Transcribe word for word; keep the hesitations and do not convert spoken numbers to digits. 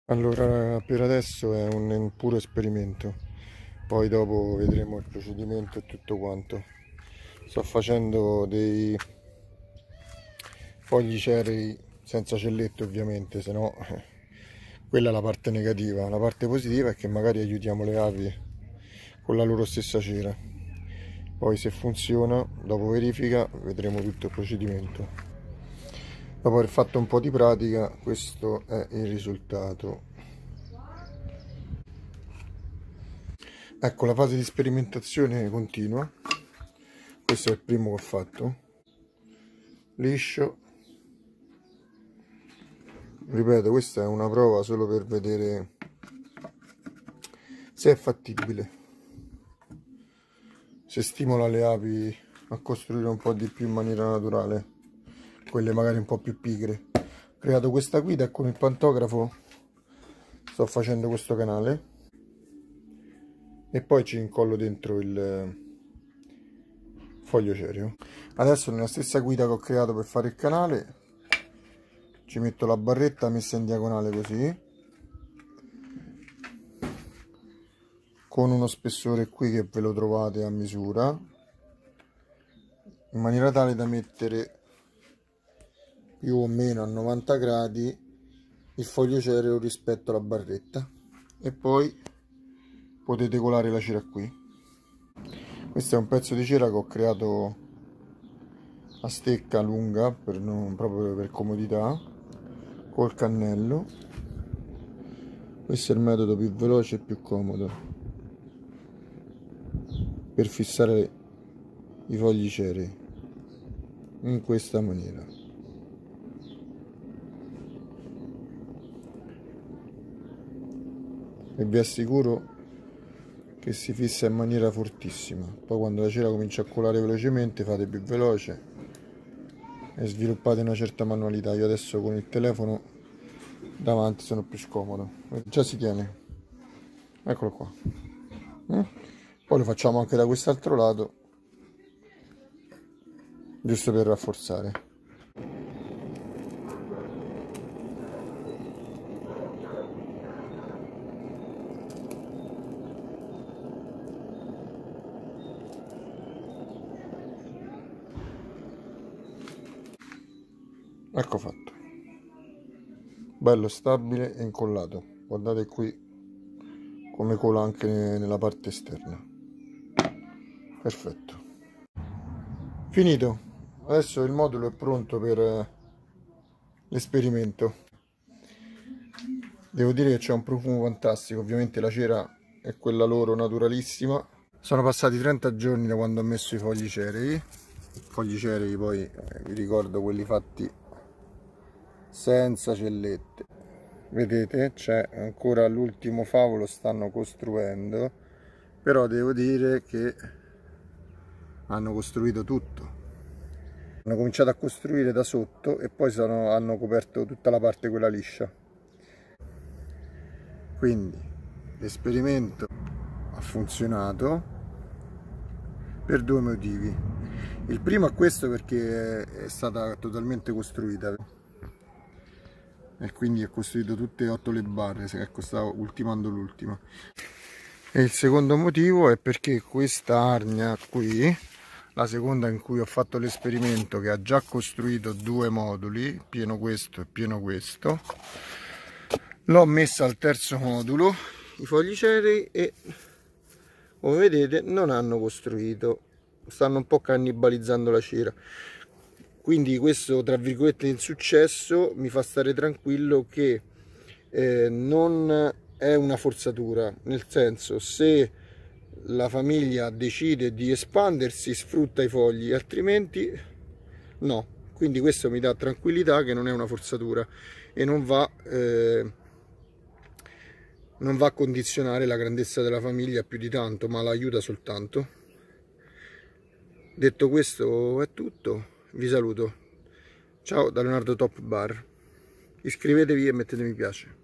Allora, per adesso è un, un puro esperimento, poi dopo vedremo il procedimento e tutto quanto. Sto facendo dei fogli cerei senza cellette ovviamente, se no eh, quella è la parte negativa. La parte positiva è che magari aiutiamo le api con la loro stessa cera. Poi se funziona, dopo verifica, vedremo tutto il procedimento. Dopo aver fatto un po' di pratica, questo è il risultato. Ecco, la fase di sperimentazione continua. Questo è il primo che ho fatto, liscio. Ripeto, questa è una prova solo per vedere se è fattibile, se stimola le api a costruire un po' di più in maniera naturale, quelle magari un po' più pigre. Ho creato questa guida e con il pantografo sto facendo questo canale e poi ci incollo dentro il foglio cereo. Adesso nella stessa guida che ho creato per fare il canale ci metto la barretta messa in diagonale così, con uno spessore qui che ve lo trovate a misura, in maniera tale da mettere più o meno a novanta gradi il foglio cereo rispetto alla barretta, e poi potete colare la cera qui. Questo è un pezzo di cera che ho creato a stecca lunga per non, proprio per comodità, col cannello. Questo è il metodo più veloce e più comodo per fissare i fogli cerei, in questa maniera. E vi assicuro che si fissa in maniera fortissima. Poi quando la cera comincia a colare velocemente fate più veloce e sviluppate una certa manualità. Io adesso con il telefono davanti sono più scomodo. Già si tiene, eccolo qua. Poi lo facciamo anche da quest'altro lato, giusto per rafforzare. Ecco fatto, bello stabile e incollato. Guardate qui come cola anche nella parte esterna. Perfetto, finito. Adesso il modulo è pronto per l'esperimento. Devo dire che c'è un profumo fantastico. Ovviamente la cera è quella loro naturalissima. Sono passati trenta giorni da quando ho messo i fogli cerei. Fogli cerei poi eh, vi ricordo quelli fatti senza cellette. Vedete, c'è ancora l'ultimo favo, lo stanno costruendo, però devo dire che hanno costruito tutto. Hanno cominciato a costruire da sotto e poi sono, hanno coperto tutta la parte quella liscia. Quindi l'esperimento ha funzionato per due motivi. Il primo è questo, perché è stata totalmente costruita e quindi ha costruito tutte e otto le barre. Ecco, stavo ultimando l'ultima. E il secondo motivo è perché questa arnia qui, la seconda in cui ho fatto l'esperimento, che ha già costruito due moduli, pieno questo e pieno questo, l'ho messa al terzo modulo, i fogli cerei, e come vedete non hanno costruito, stanno un po' cannibalizzando la cera. Quindi questo, tra virgolette, insuccesso mi fa stare tranquillo che eh, non è una forzatura, nel senso, se la famiglia decide di espandersi sfrutta i fogli, altrimenti no. Quindi questo mi dà tranquillità che non è una forzatura e non va, eh, non va a condizionare la grandezza della famiglia più di tanto, ma la aiuta soltanto. Detto questo è tutto. Vi saluto, ciao da Leonardo Top Bar, iscrivetevi e mettete mi piace.